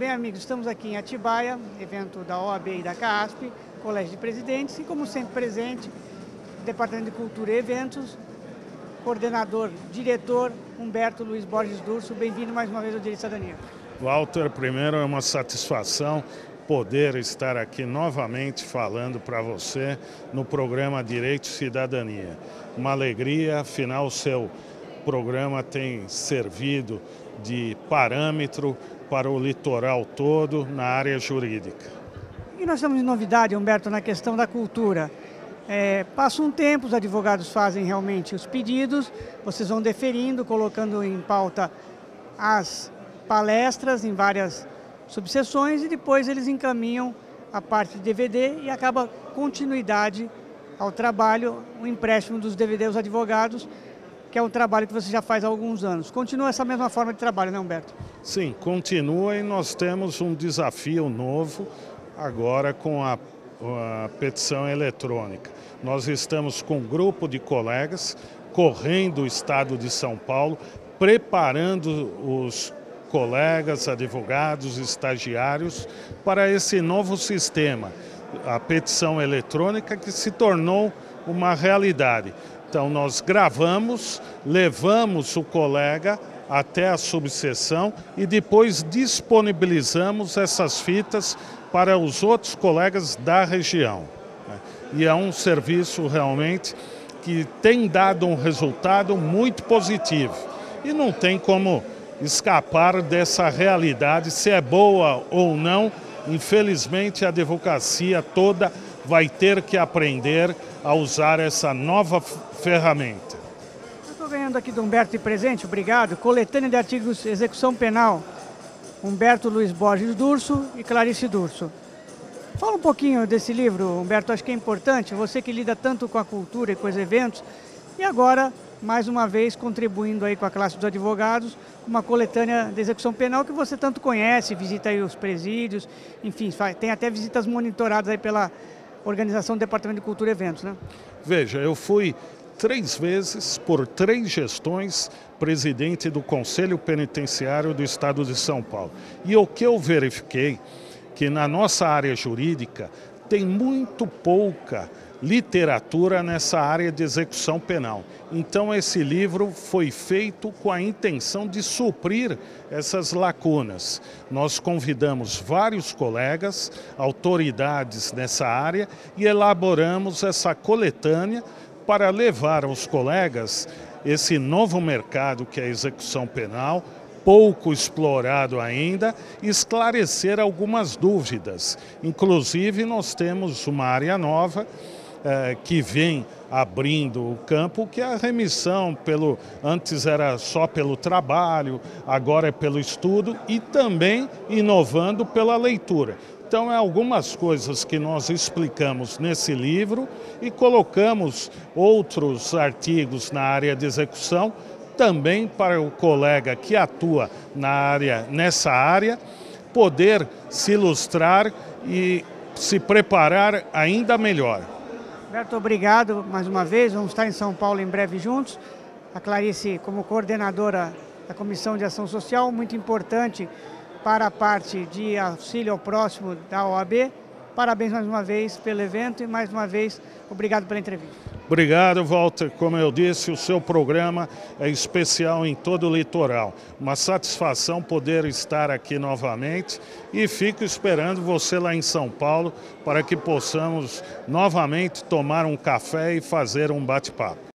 bem, amigos? Estamos aqui em Atibaia, evento da OAB e da CASP, Colégio de Presidentes, e como sempre presente, Departamento de Cultura e Eventos, coordenador, diretor Humberto Luiz Borges Durso. Bem-vindo mais uma vez ao Direito e Cidadania. Walter, primeiro é uma satisfação poder estar aqui novamente falando para você no programa Direito e Cidadania. Uma alegria, afinal o seu programa tem servido de parâmetro para o litoral todo na área jurídica. E nós temos novidade, Humberto, na questão da cultura. Passa um tempo, os advogados fazem realmente os pedidos, vocês vão deferindo, colocando em pauta as palestras em várias subseções e depois eles encaminham a parte de DVD e acaba continuidade ao trabalho, o empréstimo dos DVD aos advogados, que é um trabalho que você já faz há alguns anos. Continua essa mesma forma de trabalho, né, Humberto? Sim, continua, e nós temos um desafio novo agora com a petição eletrônica. Nós estamos com um grupo de colegas correndo o estado de São Paulo, preparando os colegas, advogados, estagiários para esse novo sistema, a petição eletrônica, que se tornou uma realidade. Então nós gravamos, levamos o colega até a subseção e depois disponibilizamos essas fitas para os outros colegas da região. E é um serviço realmente que tem dado um resultado muito positivo. E não tem como escapar dessa realidade, se é boa ou não. Infelizmente a advocacia toda vai ter que aprender a usar essa nova ferramenta. Eu estou ganhando aqui do Humberto de presente, obrigado. Coletânea de artigos de execução penal, Humberto Luiz Borges Durso e Clarice Durso. Fala um pouquinho desse livro, Humberto, acho que é importante, você que lida tanto com a cultura e com os eventos, e agora, mais uma vez, contribuindo aí com a classe dos advogados, uma coletânea de execução penal que você tanto conhece, visita aí os presídios, enfim, tem até visitas monitoradas aí pela organização do Departamento de Cultura e Eventos, né? Veja, eu fui 3 vezes, por 3 gestões, presidente do Conselho Penitenciário do Estado de São Paulo. E o que eu verifiquei, que na nossa área jurídica tem muito pouca literatura nessa área de execução penal. Então esse livro foi feito com a intenção de suprir essas lacunas. Nós convidamos vários colegas, autoridades nessa área, e elaboramos essa coletânea para levar aos colegas esse novo mercado que é a execução penal, pouco explorado ainda, esclarecer algumas dúvidas. Inclusive nós temos uma área nova que vem abrindo o campo, que é a remissão antes era só pelo trabalho, agora é pelo estudo, e também inovando pela leitura. Então, algumas coisas que nós explicamos nesse livro e colocamos outros artigos na área de execução, também para o colega que atua nessa área, poder se ilustrar e se preparar ainda melhor. Humberto, obrigado mais uma vez, vamos estar em São Paulo em breve juntos. A Clarice como coordenadora da Comissão de Ação Social, muito importante para a parte de auxílio ao próximo da OAB. Parabéns mais uma vez pelo evento e mais uma vez, obrigado pela entrevista. Obrigado, Walter. Como eu disse, o seu programa é especial em todo o litoral. Uma satisfação poder estar aqui novamente e fico esperando você lá em São Paulo para que possamos novamente tomar um café e fazer um bate-papo.